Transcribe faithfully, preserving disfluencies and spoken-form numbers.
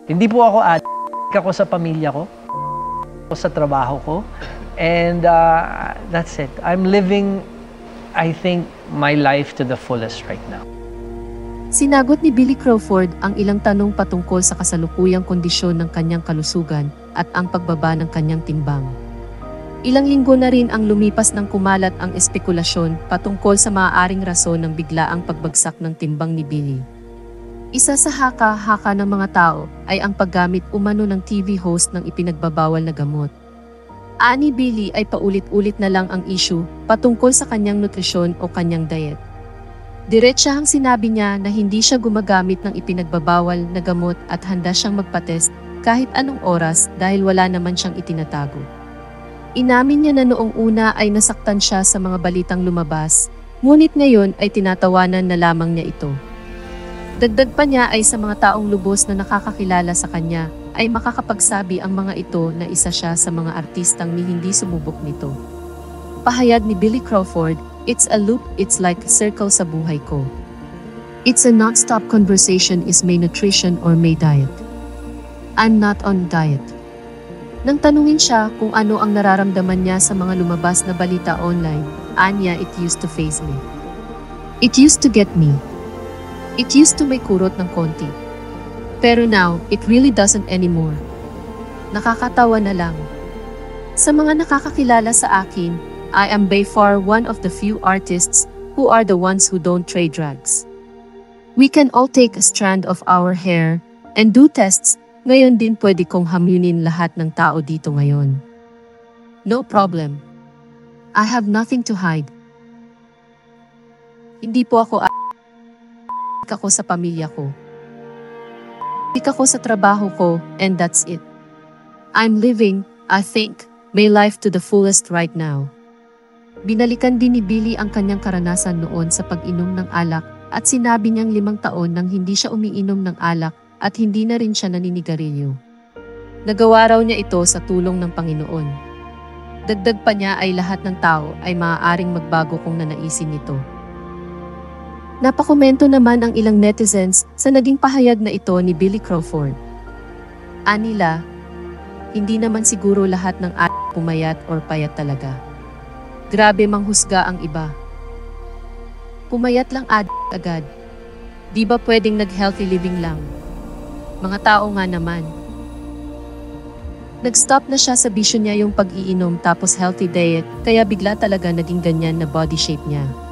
Hindi po ako addict, ako sa pamilya ko, ako sa trabaho ko, and uh, that's it. I'm living, I think, my life to the fullest right now. Sinagot ni Billy Crawford ang ilang tanong patungkol sa kasalukuyang kondisyon ng kanyang kalusugan at ang pagbaba ng kanyang timbang. Ilang linggo na rin ang lumipas nang kumalat ang espekulasyon patungkol sa maaaring rason ng biglaang pagbagsak ng timbang ni Billy. Isa sa haka-haka ng mga tao ay ang paggamit umano ng T V host ng ipinagbabawal na gamot. Ani Billy ay paulit-ulit na lang ang issue patungkol sa kanyang nutrisyon o kanyang diet. Diretsahang sinabi niya na hindi siya gumagamit ng ipinagbabawal na gamot at handa siyang magpatest kahit anong oras dahil wala naman siyang itinatago. Inamin niya na noong una ay nasaktan siya sa mga balitang lumabas, ngunit ngayon ay tinatawanan na lamang niya ito. Dagdag pa niya ay sa mga taong lubos na nakakakilala sa kanya ay makakapagsabi ang mga ito na isa siya sa mga artistang ni hindi sumubok nito. Pahayag ni Billy Crawford, "It's a loop, it's like a circle sa buhay ko. It's a non-stop conversation, is may nutrition or may diet. I'm not on diet." Nang tanungin siya kung ano ang nararamdaman niya sa mga lumabas na balita online, anya, "It used to faze me. It used to get me. It used to may kurot ng konti. Pero now, it really doesn't anymore. Nakakatawa na lang. Sa mga nakakakilala sa akin, I am by far one of the few artists who are the ones who don't trade drugs. We can all take a strand of our hair and do tests. Ngayon din pwede kong hamunin lahat ng tao dito ngayon. No problem. I have nothing to hide. Hindi po ako a**. Ako sa pamilya ko. Ako sa trabaho ko, and that's it. I'm living, I think, my life to the fullest right now." Binalikan din ni Billy ang kanyang karanasan noon sa pag-inom ng alak at sinabi niyang limang taon nang hindi siya umiinom ng alak at hindi na rin siya naninigarilyo. Nagawa raw niya ito sa tulong ng Panginoon. Dagdag pa niya ay lahat ng tao ay maaaring magbago kung nanaisin nito. Napakomento naman ang ilang netizens sa naging pahayag na ito ni Billy Crawford. Anila, hindi naman siguro lahat ng at pumayat or payat talaga. Grabe manghusga ang iba. Pumayat lang ad agad. Di ba pwedeng nag-healthy living lang? Mga tao nga naman. Nag-stop na siya sa bisyo niya yung pag-iinom tapos healthy diet, kaya bigla talaga naging ganyan na body shape niya.